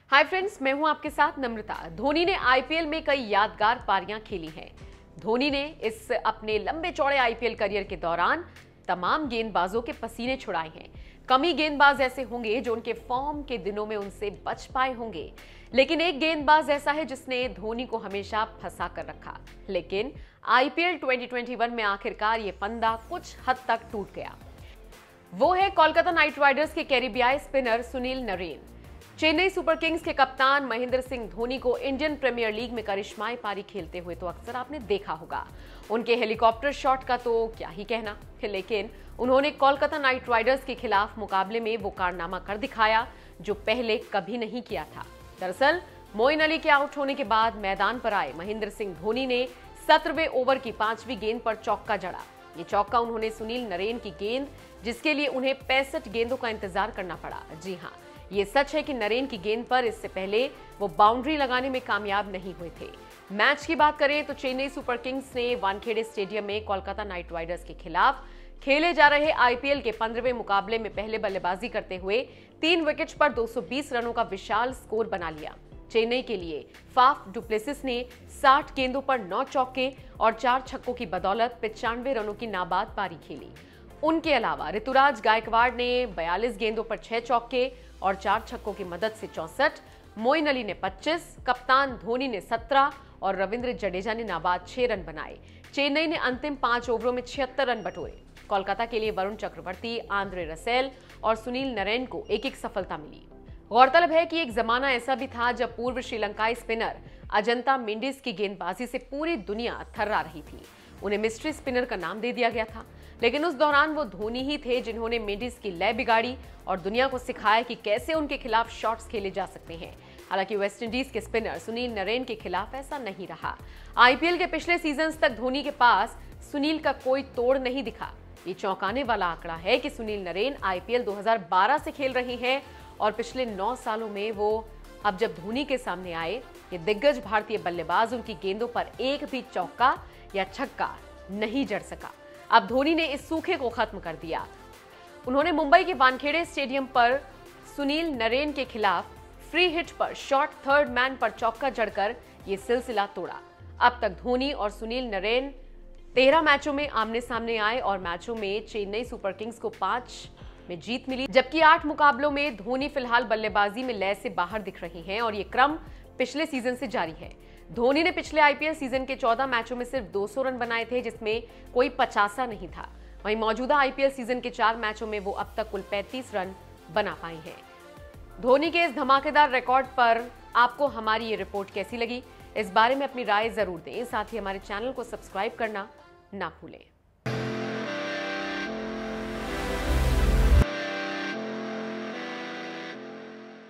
Hi friends, मैं हूं आपके साथ नम्रता। धोनी ने आईपीएल में कई यादगार पारियां खेली हैं। धोनी ने इस अपने लंबे चौड़े आईपीएल करियर के दौरान तमाम गेंदबाजों के पसीने छुड़ाए हैं। कम ही गेंदबाज ऐसे होंगे जो उनके फॉर्म के दिनों में उनसे बच पाए होंगे, लेकिन एक गेंदबाज ऐसा है जिसने धोनी को हमेशा फंसा कर रखा। लेकिन आईपीएल 2021 में आखिरकार ये फंदा कुछ हद तक टूट गया। वो है कोलकाता नाइट राइडर्स के कैरिबियाई spinner Sunil Narine. Chennai Super Kings के कप्तान महेंद्र सिंह धोनी को इंडियन प्रीमियर लीग में करिश्माई पारी खेलते हुए तो अक्सर आपने देखा होगा। उनके हेलीकॉप्टर शॉट का तो क्या ही कहना, लेकिन उन्होंने कोलकाता नाइट राइडर्स के खिलाफ मुकाबले में वो कारनामा कर दिखाया जो पहले कभी नहीं किया था। दरअसल मोइन अली के आउट होने के बाद मैदान पर आए महेंद्र सिंह धोनी ने 17वें ओवर की 5वीं गेंद पर चौका जड़ा। ये चौका उन्होंने सुनील नरेन की गेंद, जिसके लिए उन्हें 65 गेंदों का इंतजार करना पड़ा। जी हाँ, ये सच है कि नरेन की गेंद पर इससे पहले वो बाउंड्री लगाने में कामयाब नहीं हुए थे। मैच की बात करें तो चेन्नई सुपर किंग्स ने वानखेड़े स्टेडियम में कोलकाता नाइट राइडर्स के खिलाफ खेले जा रहे आईपीएल के 15वें मुकाबले में पहले बल्लेबाजी करते हुए 3 विकेट पर 220 रनों का विशाल स्कोर बना लिया। चेन्नई के लिए फाफ डुप्लेसिस ने 60 गेंदों पर 9 चौके और 4 छक्कों की बदौलत 95 रनों की नाबाद पारी खेली। उनके अलावा ऋतुराज गायकवाड़ ने 42 गेंदों पर 6 चौके और 4 छक्कों की मदद से 64, मोइन अली ने 25, कप्तान धोनी ने 17 और रविंद्र जडेजा ने नाबाद 6 रन बनाए। चेन्नई ने अंतिम 5 ओवरों में 76 रन बटोरे। कोलकाता के लिए वरुण चक्रवर्ती, आंद्रे रसेल और सुनील नरेन को एक सफलता मिली। गौरतलब है कि एक जमाना ऐसा भी था जब पूर्व श्रीलंकाई स्पिनर अजंता मेंडिस की गेंदबाजी से पूरी दुनिया थर्रा रही थी। उन्हें मिस्ट्री स्पिनर का नाम दे दिया गया था, लेकिन उस दौरान वो धोनी ही थे जिन्होंने मेंडिस की लय बिगाड़ी और दुनिया को सिखाया कि कैसे उनके खिलाफ शॉट्स खेले जा सकते हैं। हालांकि वेस्टइंडीज के स्पिनर सुनील नरेन के खिलाफ ऐसा नहीं रहा। आईपीएल के पिछले सीजन्स तक धोनी के पास सुनील का कोई तोड़ नहीं दिखा। ये चौंकाने वाला आंकड़ा है कि सुनील नरेन आईपीएल 2012 से खेल रहे हैं और पिछले 9 सालों में वो अब जब धोनी के सामने आए, ये दिग्गज भारतीय बल्लेबाज उनकी गेंदों पर एक भी चौका या छक्का नहीं जड़ सका। अब धोनी ने इस सूखे को खत्म कर दिया। उन्होंने मुंबई के वानखेड़े स्टेडियम पर सुनील नरेन के खिलाफ फ्री हिट पर शॉर्ट थर्ड मैन पर चौका जड़कर ये सिलसिला तोड़ा। अब तक धोनी और सुनील नरेन 13 मैचों में आमने सामने आए और मैचों में चेन्नई सुपर किंग्स को 5 में जीत मिली, जबकि 8 मुकाबलों में धोनी फिलहाल बल्लेबाजी में लय से बाहर दिख रहे हैं और ये क्रम पिछले सीजन से जारी है। धोनी ने पिछले आईपीएल सीजन के 14 मैचों में सिर्फ 200 रन बनाए थे, जिसमें कोई 50 नहीं था। वहीं मौजूदा आईपीएल सीजन के 4 मैचों में वो अब तक कुल 35 रन बना पाए हैं। धोनी के इस धमाकेदार रिकॉर्ड पर आपको हमारी ये रिपोर्ट कैसी लगी, इस बारे में अपनी राय जरूर दें। साथ ही हमारे चैनल को सब्सक्राइब करना ना भूलें।